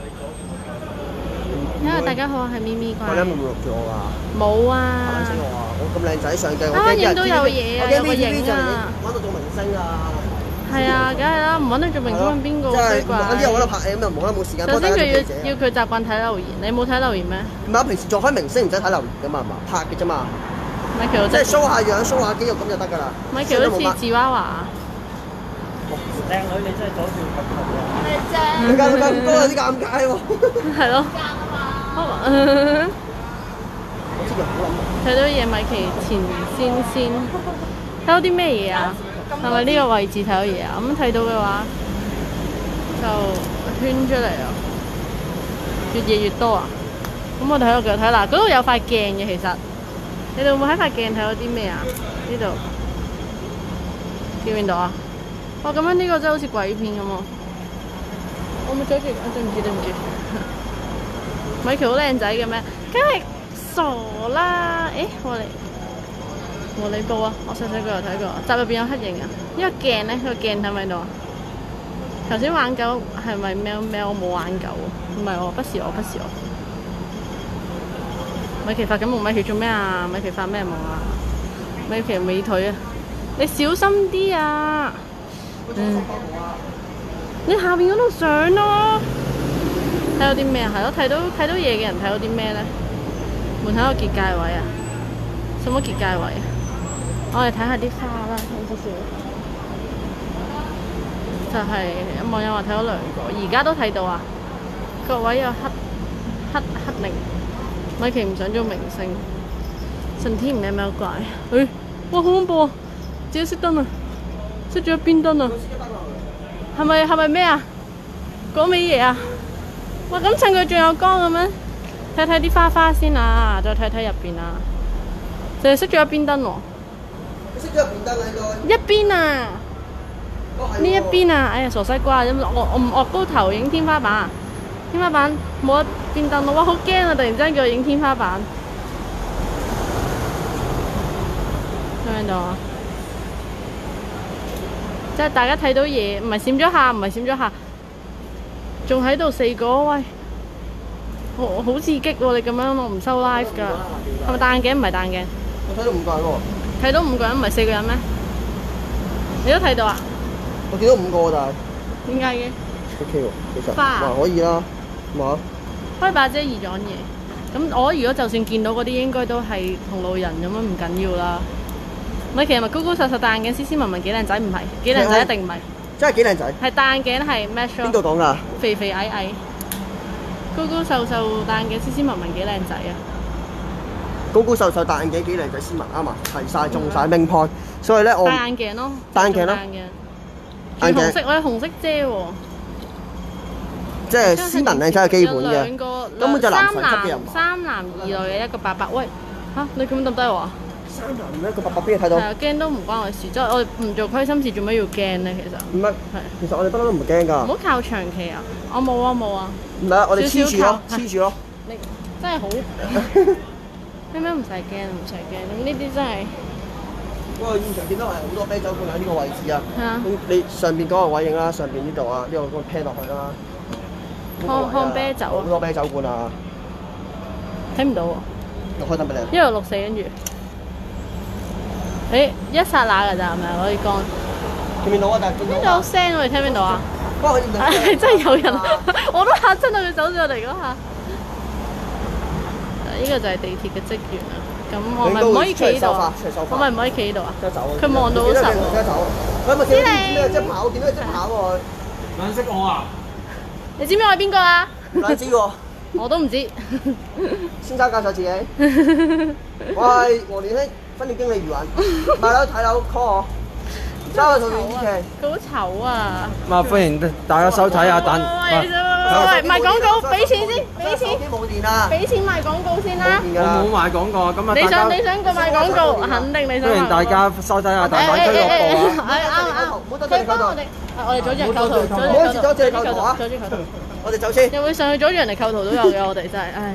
大家好，係咪咪怪。 你有冇錄住我㗎？ 冇啊！ 嚇死我啊！我咁靚仔上鏡，我啱啱影到有嘢啊！有個影啊！ 揾到做明星啊！ 係啊，梗係啦，唔揾到做明星揾邊個？ 即係揾啲我喺度拍戲咁就冇時間。 首先佢要佢習慣睇留言，你冇睇留言咩？ 唔係，平時做開明星唔使睇留言㗎嘛，係嘛？拍嘅啫嘛。 Michael 即係 show 下樣、show 下肌肉咁就得㗎啦。 Michael 好似芝娃娃。 靚女你真係左跳咁好啊！ 咩啫？ 你咁高有啲尷尬喎。 係咯。 我知佢好諗。 睇到嘢米奇前先，睇到啲咩嘢啊？係咪呢個位置睇到嘢啊？咁睇到嘅話就圈出嚟啊！越嘢越多啊！咁我哋喺度繼續睇嗱，嗰度有塊鏡嘅其實，你哋會唔會喺塊鏡睇到啲咩啊？呢度見唔見到啊？哇！咁樣呢個真係好似鬼片咁喎！我冇阻住，對唔住。米奇好靚仔嘅咩？梗係傻啦！誒，和你報啊！我細個有睇過，集入邊有黑影啊！呢個鏡咧，個鏡睇唔睇到啊？頭先玩狗係咪喵喵？我冇玩狗喎，唔係我，不是我。米奇發緊夢，米奇做咩啊？米奇發咩夢啊？米奇美腿啊！你小心啲啊！你下邊嗰度上咯。睇到啲咩啊？係咯，睇到嘢嘅人睇到啲咩咧？門口個結界位啊？什麼結界位啊？我哋睇下啲花啦，睇少少。就係網友話睇到兩個，而家都睇到啊！各位有黑靈，米奇唔想做明星，神天唔係喵怪。哇好恐怖啊！自己熄燈啊！熄咗邊燈啊？係咪咩啊？講咩嘢啊？哇！咁趁佢仲有光嘅咩？睇啲花先啊，再睇入邊啊。淨係熄咗一邊燈喎。 熄咗一邊燈啊應該。一邊啊！呢一邊啊！哎呀傻西瓜，我唔高頭影天花板啊！天花板冇一邊燈咯，哇好驚啊！突然之間叫我影天花板。聽唔聽到啊？即係大家睇到嘢，唔係閃咗下，仲喺度4個，喂，好刺激喎！你咁樣我唔收 live 㗎，係咪戴眼鏡？唔係戴眼鏡。 我睇到5個人喎。睇到5個人唔係4個人咩？你都睇到啊？ 我見到5個但係。 點解嘅 ？OK 喎，其實。 花可以啦，嘛。 開把遮易撞嘢。咁我如果就算見到嗰啲，應該都係同路人咁樣，唔緊要啦。咪其實咪高高瘦瘦戴眼鏡，斯斯文文幾靚仔，唔係幾靚仔一定唔係。 真係幾靚仔。 係戴眼鏡係 match 咯。 邊度講㗎？ 肥肥矮矮，高高瘦瘦戴眼鏡，斯斯文文幾靚仔啊！ 高高瘦瘦戴眼鏡幾靚仔斯文啱啊，齊晒中晒名 point，所以咧我戴眼鏡咯， 戴眼鏡咯， 眼紅色我有紅色遮喎。 即係斯文靚仔係基本嘅，根本就男神級嘅人物。 三男2女嘅一個伯伯，喂嚇你咁抌低我啊？3 男一個伯伯俾你睇到。係啊，驚都唔關我事，即係我哋唔做虧心事，做咩要驚咧？其實唔係，其實我哋不嬲都唔驚㗎。 唔好靠長期啊！我冇啊冇啊。 唔係啊，我哋黐住咯，黐住咯。 你真係好咩唔使驚，唔使驚。咁呢啲真係。 不過現場見到係好多啤酒罐喺呢個位置啊。 係啊。 咁你上邊嗰個位影啦，上邊呢度啊，呢個個 pan 落去啦。 看啤酒啊！ 好多啤酒罐啊！ 睇唔到喎。 開燈俾你。 一路64跟住。一剎那㗎咋係咪攞啲光？ 見唔見到啊？但係見到。 邊度有聲我哋聽唔聽到啊？ 不過真係有人，我都嚇親到佢走咗嚟嗰下。 呢個就係地鐵嘅職員啊。咁我咪唔可以企呢度啊？我咪唔可以企呢度啊？佢望到好實喎。 佢咪見到你即跑，見到你即跑喎。 認識我啊？ 你知唔知我係邊個啊？ 唔撚知喎。 我都唔知。 先生介紹自己。我係和聯興分店經理余雲，買樓睇樓 call 我。交個圖片之前。 佢好醜啊！ 咁啊，歡迎大家收睇啊！等喂，賣廣告，俾錢先，俾錢。 手機冇電啊！ 俾錢賣廣告先啦。 我冇賣廣告啊！咁啊， 你想個賣廣告，肯定你想。 歡迎大家收睇下大灣俱樂部啊！ 啱。可以幫我哋阻住人構圖， 阻住構圖啊！ 阻住構圖。 我哋走先。 又會上去阻住人哋構圖都有嘅，我哋真係，唉。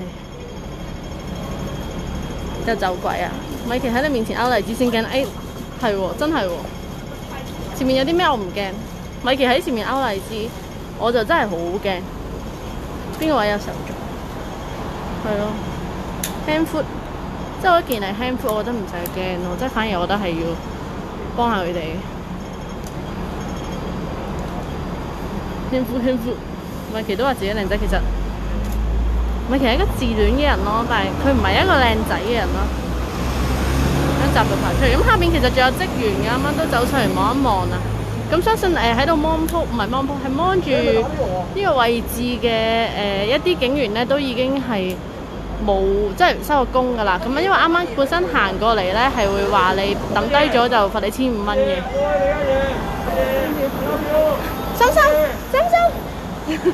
又走鬼啊！米奇喺你面前勾荔枝先驚，哎，係喎，真係喎。前面有啲咩我唔驚，米奇喺前面勾荔枝，我就真係好驚。邊個位有手續？係咯 ，hand food， 即係我見係 hand food， 我覺得唔使驚咯，即係反而我覺得係要幫下佢哋。hand food， 米奇都話自己靚仔，其實米奇係一個自戀嘅人咯，但係佢唔係一個靚仔嘅人咯。集度排出嚟，咁下邊其實仲有職員嘅，啱啱都走出嚟望一望啊！咁相信喺度芒鋪，唔係芒鋪，係芒住呢個位置嘅一啲警員咧，都已經係冇即係收個工㗎啦。咁因為啱啱本身行過嚟咧，係會話你抌低咗就罰你1500蚊嘅。收收收收！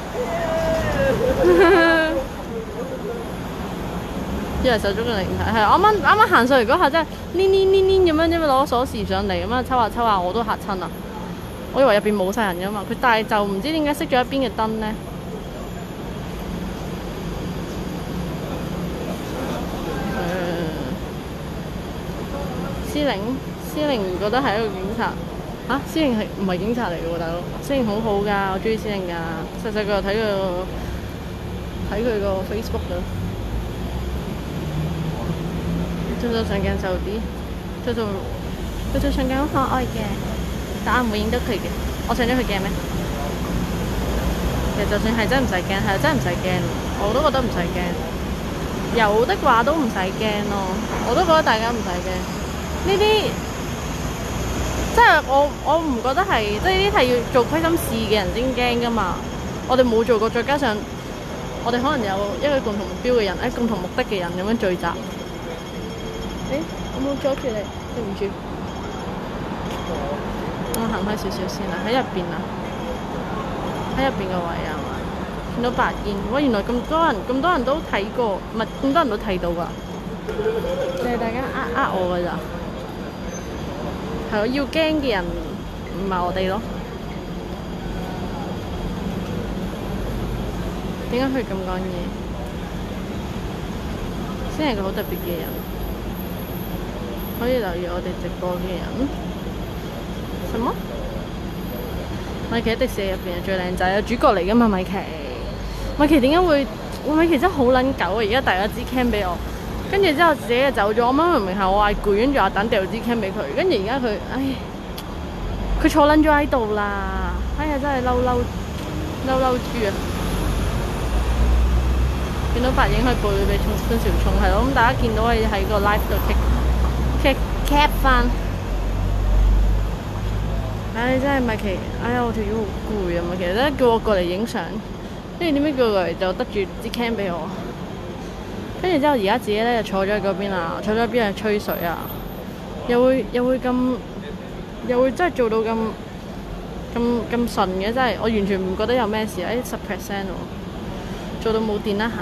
以為手中嘅靈體係啱啱行上嚟嗰下真係黏咁樣，因為攞鎖匙上嚟咁樣抽下，我都嚇親啊！我以為入邊冇晒人㗎嘛，佢但係就唔知點解熄咗一邊嘅燈咧。司令覺得係一個警察嚇，司令係唔係警察嚟嘅喎，大佬？司令好好㗎，我中意司令㗎，細個睇佢個 Facebook 㗎。做上鏡瘦啲，做上鏡好可愛嘅，但我唔會影到佢嘅。我上咗佢鏡咩？其實就算係真唔使驚，係真唔使驚，我都覺得唔使驚。有的話都唔使驚咯，我都覺得大家唔使驚。呢啲即係我唔覺得係，即係呢啲係要做虧心事嘅人先驚噶嘛。我哋冇做過，再加上我哋可能有一個共同目標嘅人，共同目的嘅人咁樣聚集。我冇阻住你，對唔住。我行開少少先啦，喺入邊啊，喺入邊個位啊嘛，見到白煙，哇！原來咁多人都睇過，唔係咁多人都睇到㗎，就係大家呃我㗎咋，係咯，要驚嘅人唔係我哋咯。點解佢咁講嘢？先係個好特別嘅人。可以留意我哋直播嘅人，什麼？米奇喺迪士尼入邊係最靚仔，主角嚟㗎嘛，米奇。米奇點解會？米奇真係好撚狗啊！而家遞咗支 cam 俾我，跟住之後自己就走咗。我明明係我嗌攰，跟住我等掉支 cam 俾佢，跟住而家佢，佢坐撚咗喺度啦！哎呀，真係嬲豬啊！見到白影去背俾潘兆聰係咯，咁大家見到喺個 live 度cap 翻，真係米奇，我條腰好攰啊！米奇咧叫我過嚟影相，跟住點解叫過嚟就得住支 cam 俾我，跟住之後而家自己咧就坐咗喺嗰邊啦，坐咗喺邊度吹水啊，又會真係做到咁順嘅，真係我完全唔覺得有咩事，10% 喎，做到冇電啦嚇。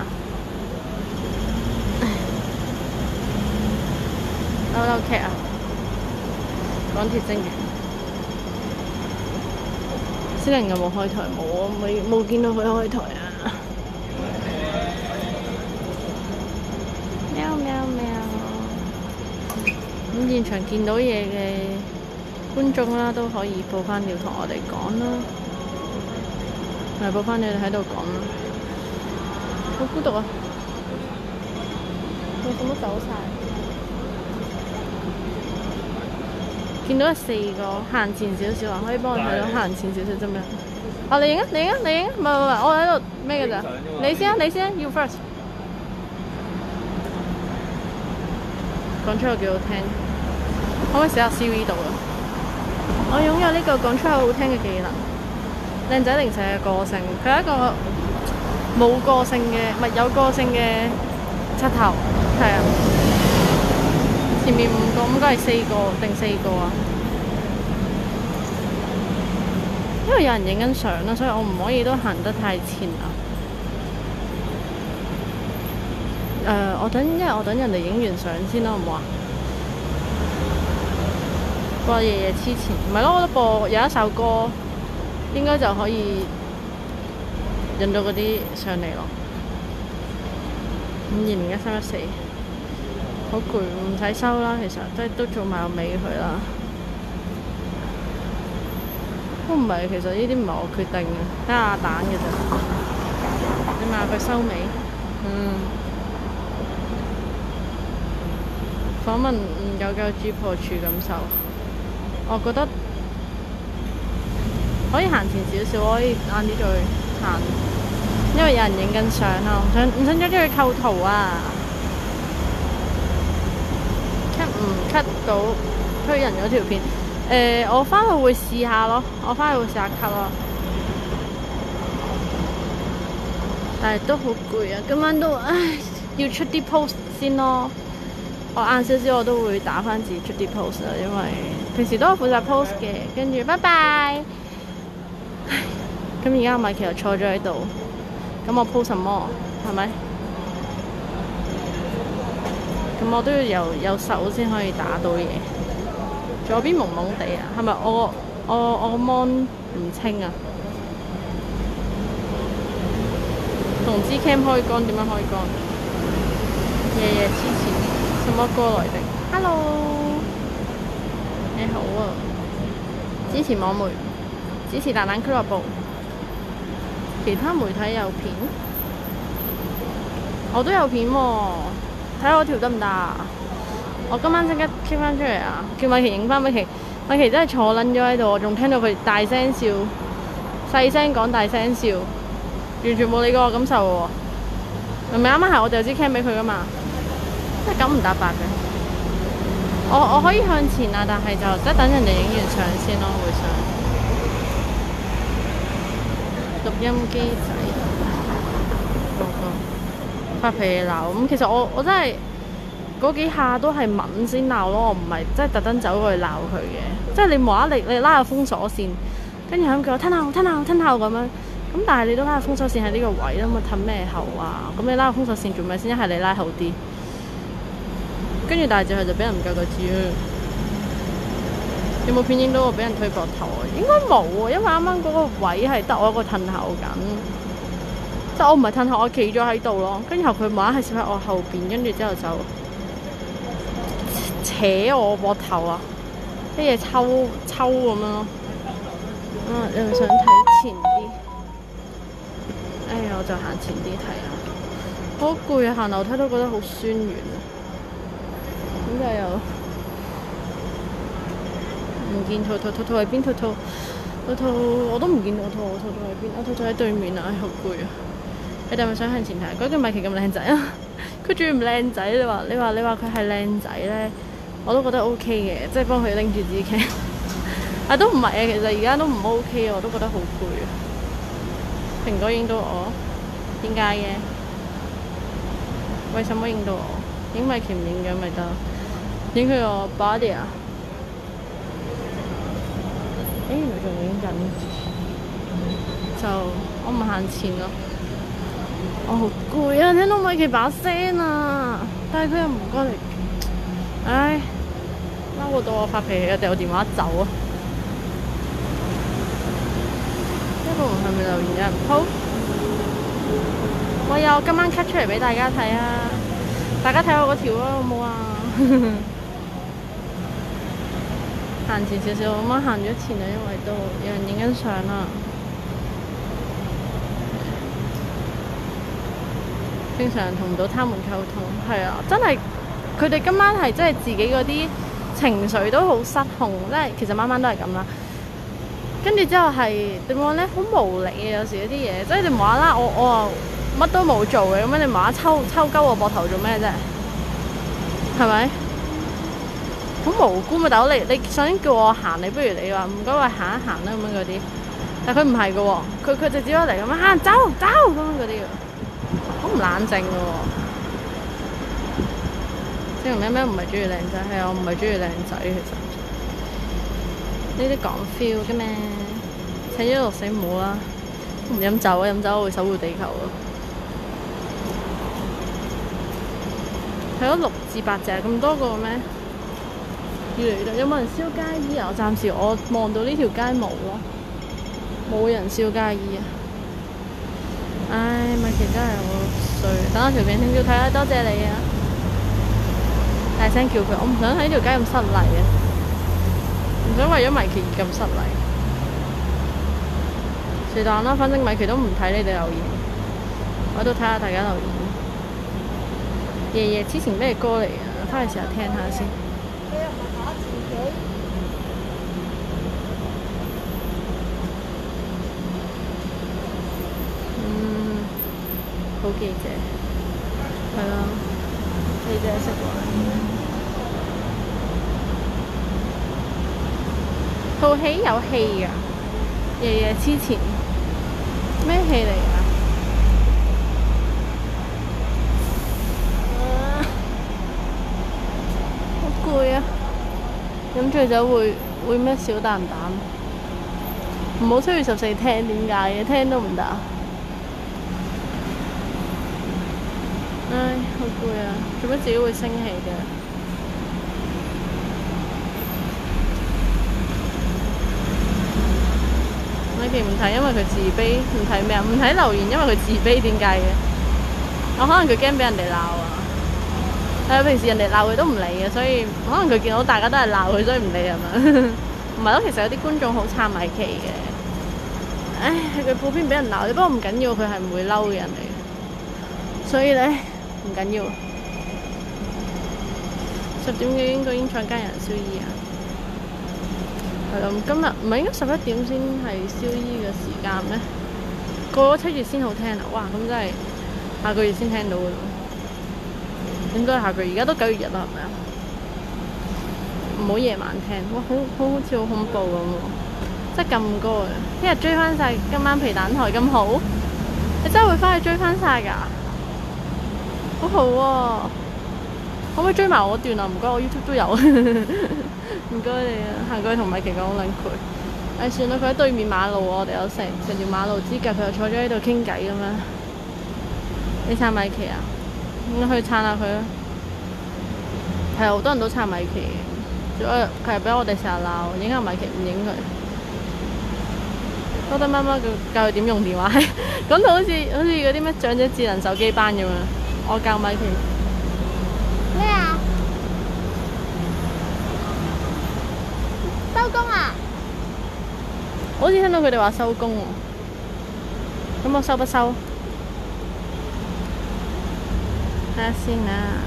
嬲劇啊！港鐵職員，司令有冇開台？冇見到佢開台啊！喵。咁現場見到嘢嘅觀眾啦，都可以報翻料同我哋講啦。報翻你哋喺度講啦。好孤獨啊！你做乜走晒？見到有4個，行前少少啊，可以幫我睇到行前少少啫咩？你影啊！唔係，我喺度咩㗎咋？你先啊，you first。 講出口幾好聽，可唔可以寫下 CV 度啊？我擁有呢個講出口好聽嘅技能。靚仔零舍嘅個性，佢係一個冇個性嘅，唔係有個性嘅柒頭，係啊。前面五個係4個定4個啊？因為有人影緊相啦，所以我唔可以都行得太前啊。因為我等人哋影完相先啦，好唔好啊？播夜夜痴纏，唔係咯，我覺得播有一首歌應該就可以引到嗰啲上嚟咯。5201-314，好攰，唔使收啦，其實即係都做埋個尾佢啦。都唔係，其實呢啲唔係我決定嘅，睇下阿蛋嘅啫。你問下佢收尾。訪問599G 破處感受，我覺得可以行前少少，可以晏啲再行，因為有人影緊相啊，唔想將佢構圖啊。cut 唔 cut 到推人嗰條片？我翻去會試下咯，我翻去會試下 cut 咯。但係都好攰啊，今晚都要出啲 post 先咯。我晏少少我都會打翻字出啲 post 啦，因為平時都係負責 post 嘅。跟住拜拜。咁而家米奇又坐咗喺度，咁我 post 什麼係咪？咁我都要有手先可以打到嘢。左邊蒙蒙地啊，係咪我個 mon 唔清啊？同支 cam 開乾點樣開乾？夜夜痴纏，什麼歌來的 ？Hello， 你好啊！支持網媒，支持蛋蛋俱樂部。其他媒體有片，我都有片喎、睇下我條得唔得啊？我今晚即刻 keep 翻出嚟啊！叫米奇影翻米奇，米奇真係坐撚咗喺度，我仲聽到佢大聲笑，細聲講大聲笑，完全冇理過我感受喎。明明啱啱係我掉支 cam 俾佢噶嘛，真係9唔搭8嘅。我可以向前啊，但係就即係等人哋影完相先咯，會想錄音機仔發脾氣鬧咁，其實我真係。嗰幾下都係吻先鬧咯，我唔係即係特登走過去鬧佢嘅。即係你無啦啦你拉個封鎖線，跟住喺度叫我吞後咁樣。咁但係你都拉個封鎖線喺呢個位啦嘛，褪咩後啊？咁你拉個封鎖線做咩先？一係你拉後啲，跟住大隻佢就俾人唔夠個字啊！有冇片影到我俾人推膊頭啊？應該冇啊，因為啱啱嗰個位係得我一個褪後緊，即係我唔係褪後，我企咗喺度咯。跟住後佢無啦啦係攝喺我後邊，跟住之後就扯我膊頭啊！啲嘢抽咁樣咯。你咪想睇前啲？我就行前啲睇啊！好攰啊，行樓梯都覺得好酸軟啊！點解又唔見兔喺邊？兔我都唔見到兔喺邊？兔喺對面啊！好攰啊！你哋係咪想向前睇？嗰個米奇咁靚仔啊！佢仲要唔靚仔？你話佢係靚仔咧？我都覺得 OK 嘅，即係幫佢拎住支 cam。都唔係啊，其實而家都唔 OK 啊，我都覺得好攰啊。蘋果影到我，點解嘅？為什麼影到我？影米奇唔影嘅咪得，影佢個 body 啊！原來仲影緊，就我唔行前咯。我好攰啊！聽到米奇把聲啊，但係佢又唔過嚟，嬲到我發脾氣啊！掉電話走啊！呢個係咪留言有人 po？我有今晚 cut 出嚟俾大家睇啊！大家睇我嗰條啊，好冇啊？行前少少，我啱行咗前啊，因為都有人影緊相啦。經常同唔到他們溝通，係啊，真係佢哋今晚係真係自己嗰啲情緒都好失控，即係其實晚晚都係咁啦。跟住之後係點講咧？好無理嘅，有時嗰啲嘢，即係你無啦啦，我乜都冇做嘅，咁樣你無啦啦抽鳩我膊頭做咩啫？係咪？ 好無辜嘛！大佬你想叫我行，你不如你話唔該話行一行啦咁樣嗰啲。但佢唔係嘅喎，佢就只可嚟咁樣行走走咁樣嗰啲嘅，好唔冷靜嘅喎。即係咩咩唔係中意靚仔，係我唔係中意靚仔其實。呢啲講 feel 嘅咩？請咗落死唔好啦，唔飲酒啊！飲酒我會守護地球啊！係咯，6至8隻咁多個咩？越嚟越有冇人燒街衣啊？暫時我望到呢條街冇咯，冇人燒街衣啊！唉，米奇真係好衰。等我條片聽叫睇下，多謝你啊！大聲叫佢，我唔想喺條街咁失禮啊！唔想為咗米奇而咁失禮。是但啦，反正米奇都唔睇你哋留言，我喺度睇下大家留言。爺爺之前咩歌嚟啊？翻去試下聽下先。 你又唔係打自己？ 好記者，係咯，記者識玩。套戲有戲㗎，爺爺之前咩戲嚟㗎？好攰啊！飲醉酒會咩小蛋蛋？唔好7月14聽，點解嘅？聽都唔得。唉，好攰啊！做乜自己會升氣嘅？米奇唔睇，因為佢自卑。唔睇咩啊？唔睇留言，因為佢自卑。點解嘅？我可能佢驚俾人哋鬧啊！平時人哋鬧佢都唔理嘅，所以可能佢見到大家都係鬧佢，所以唔理係嘛？唔係咯，其實有啲觀眾好撐米奇嘅。唉，係佢普遍俾人鬧，不過唔緊要，佢係唔會嬲嘅人嚟嘅。所以咧。唔緊要，10點幾應該已經搶家人燒衣啊！係咯，今日唔係應該11點先係燒衣嘅時間咩？過咗7月先好聽啊！哇，咁真係下個月先聽到嘅咯。應該下個月，而家都9月1啦，係咪啊？唔好夜晚聽，哇，好似好恐怖咁喎！真係咁歌啊！聽日追翻晒今晚皮蛋台咁好，你真係會翻去追翻晒㗎？好好喎，可唔可以追埋我段啊？唔該，我 YouTube 都有，唔該你啊！行過去同米奇講好撚攰。唉，算啦，佢喺對面馬路，我哋有成條馬路之隔，佢又坐咗喺度傾偈咁樣。你撐米奇啊？咁去撐下佢啦。係好多人都撐米奇嘅，佢係俾我哋成日鬧，影下米奇唔影佢。多得媽媽教佢點用電話，講到好似嗰啲咩長者智能手機班咁樣。我教米奇咩啊？收工啊！ 我好似聽到佢哋話收工喎，咁我收不收？睇下先啊！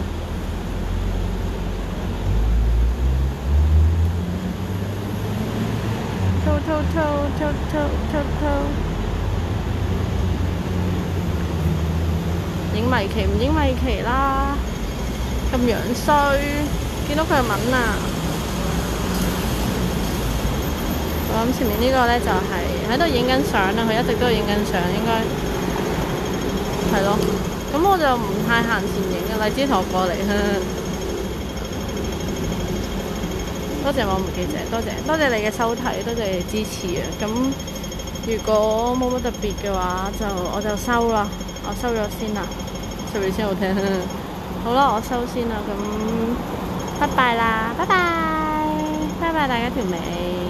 影米奇唔影米奇啦，咁樣衰，見到佢就問啊！我諗前面呢個咧就係喺度影緊相啦，佢一直都影緊相，應該係咯。咁我就唔太行前影嘅，荔枝同我過嚟多謝網媒記者，多謝你嘅收睇，多謝你支持啊！咁如果冇乜特別嘅話，我就收啦，我收咗先啦。10月先好聽，好啦，我收先啦，咁拜拜啦，拜拜大家條尾。